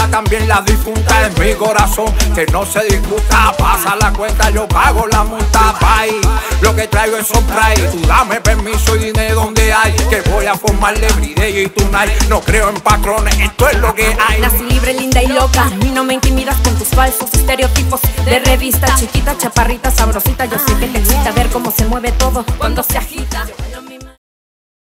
también la difunta en mi corazón, que no se disgusta. Pasa la cuenta, yo pago la multa. Bye, lo que traigo es surprise. Tú dame permiso y dime dónde hay, que voy a formarle everyday y tonight. No creo en patrones, esto es lo que hay. Nací libre, linda y loca, a mí no me intimidas con tus falsos estereotipos de revista. Chiquita, chaparrita, sabrosita, yo sé que te excita ver cómo se mueve todo cuando se agita.